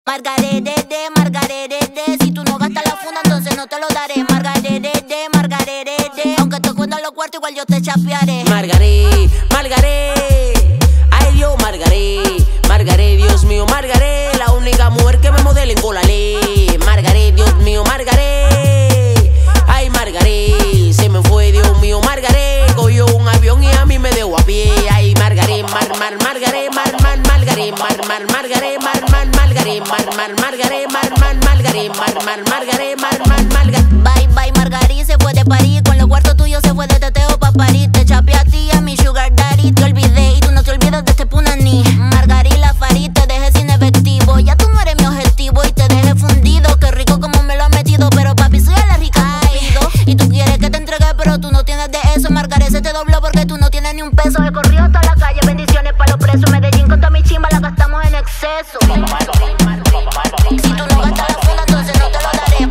Margarete, margarete, si tú no gastas la funda, entonces no te lo daré. Margarete, margarete, aunque te cuentan los cuartos, igual yo te chapearé. Margaré, Margaré, ay Dios, Margaré, Margaré, Dios mío, Margaré, la única mujer que me modela en Colalé. Margaré, Dios mío, Margaré, ay Margaré, se me fue, Dios mío, Margaré, cogió un avión y a mí me dejó a pie. Ay Margaré, Margaré, Margaré, Margaré, Margaré, Margaré, Margaré, Margaré, Margaré. Bye, bye, Margaré, se fue de París. Con los cuartos tuyos se fue de teteo pa' París. Te chapeé a ti, a mi sugar daddy. Te olvidé y tú no te olvidas de este punaní. Margaré, la farí, te dejé sin efectivo. Ya tú no eres mi objetivo y te dejé fundido. Qué rico como me lo has metido, pero papi, soy a la rica Cupido. Y tú quieres que te entregue, pero tú no tienes de eso. Margaré se te dobló porque tú no tienes ni un peso. He corrido toda la calle, bendiciones pa' los presos. Medellín con toda mi chimba la gastamos en exceso. Si tú no gastas la funda, entonces no te lo daré.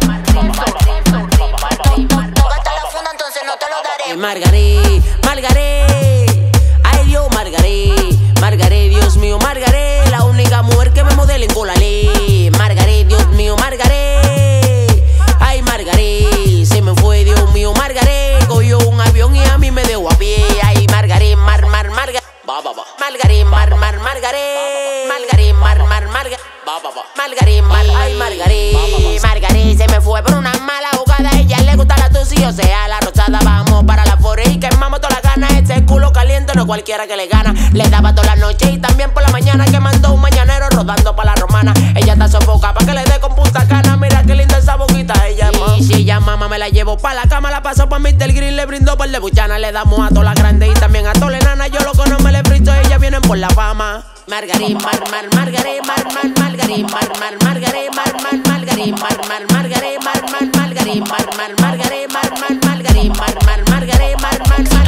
No gastas la funda, entonces no te lo daré. Margaré, Margaré, ay Dios, Margaré, Margaré, Dios mío, Margaré, la única mujer que me modela en Colalé. Margaré, Dios mío, Margaré, ay Margaré, se me fue, Dios mío, Margaré, cogió un avión y a mí me dejó a pie. Ay Margaré, Margaré, Margaré, Margaré, Margaré, Margaré, ay Margaré, Margaré, se me fue por una mala jugada. A ella le gusta la tos y yo sea la rosada. Vamos para la fore y quemamos toda la gana. Ese culo caliente no es cualquiera que le gana. Le daba toda la noche y también por la mañana, que mandó un mañanero rodando pa' la romana. Ella está sofoca pa' que le dé con punta cana. Mira qué linda esa boquita, ella y si ella mama me la llevo pa' la cama. La paso pa' Mr. Grill, le brindo por de buchana. Le damos a todas las grandes y también a todas las enanas. Yo lo conozco, me le frito, ellas vienen por la fama. Margaré, Margaré, Margaré, Margaré, Margaré, Margaré, Margaré, Margaré, Margaré, Margaré, Margaré, Margaré, Margaré, Margaré, Margaré, Margaré, Margaré, Margaré, Margaré,